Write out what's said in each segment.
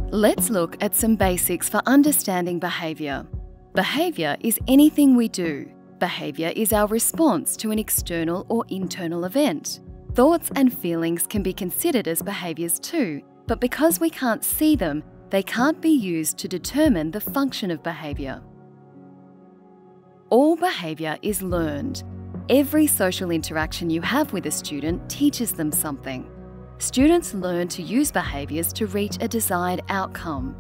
Let's look at some basics for understanding behaviour. Behaviour is anything we do. Behaviour is our response to an external or internal event. Thoughts and feelings can be considered as behaviours too, but because we can't see them, they can't be used to determine the function of behaviour. All behaviour is learned. Every social interaction you have with a student teaches them something. Students learn to use behaviours to reach a desired outcome.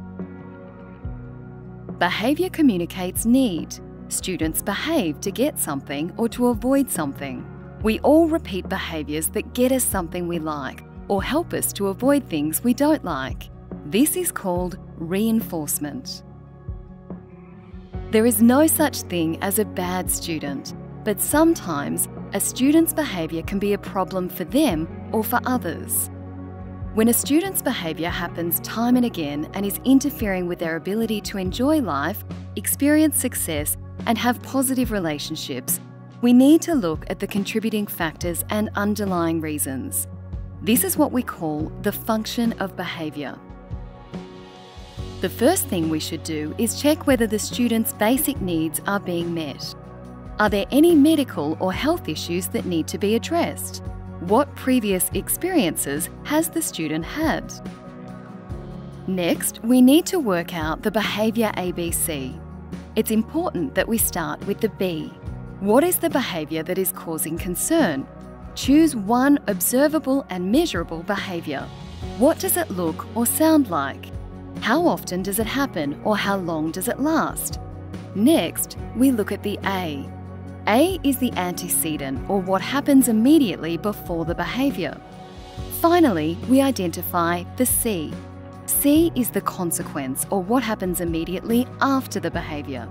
Behaviour communicates need. Students behave to get something or to avoid something. We all repeat behaviours that get us something we like or help us to avoid things we don't like. This is called reinforcement. There is no such thing as a bad student, but sometimes a student's behaviour can be a problem for them or for others. When a student's behaviour happens time and again and is interfering with their ability to enjoy life, experience success, and have positive relationships, we need to look at the contributing factors and underlying reasons. This is what we call the function of behaviour. The first thing we should do is check whether the student's basic needs are being met. Are there any medical or health issues that need to be addressed? What previous experiences has the student had? Next, we need to work out the behaviour ABC. It's important that we start with the B. What is the behaviour that is causing concern? Choose one observable and measurable behaviour. What does it look or sound like? How often does it happen or how long does it last? Next, we look at the A. A is the antecedent, or what happens immediately before the behaviour. Finally, we identify the C. C is the consequence, or what happens immediately after the behaviour.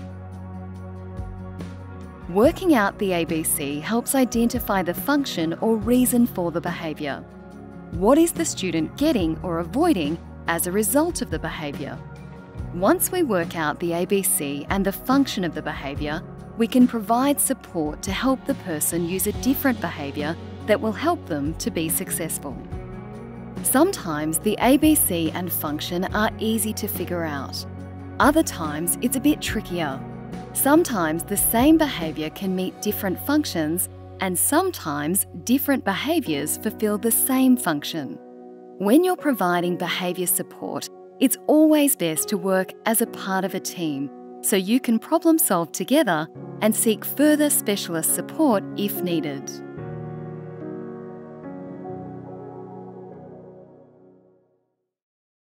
Working out the ABC helps identify the function or reason for the behaviour. What is the student getting or avoiding as a result of the behaviour? Once we work out the ABC and the function of the behaviour, we can provide support to help the person use a different behaviour that will help them to be successful. Sometimes the ABC and function are easy to figure out. Other times it's a bit trickier. Sometimes the same behaviour can meet different functions, and sometimes different behaviours fulfil the same function. When you're providing behaviour support, it's always best to work as a part of a team so you can problem solve together and seek further specialist support if needed.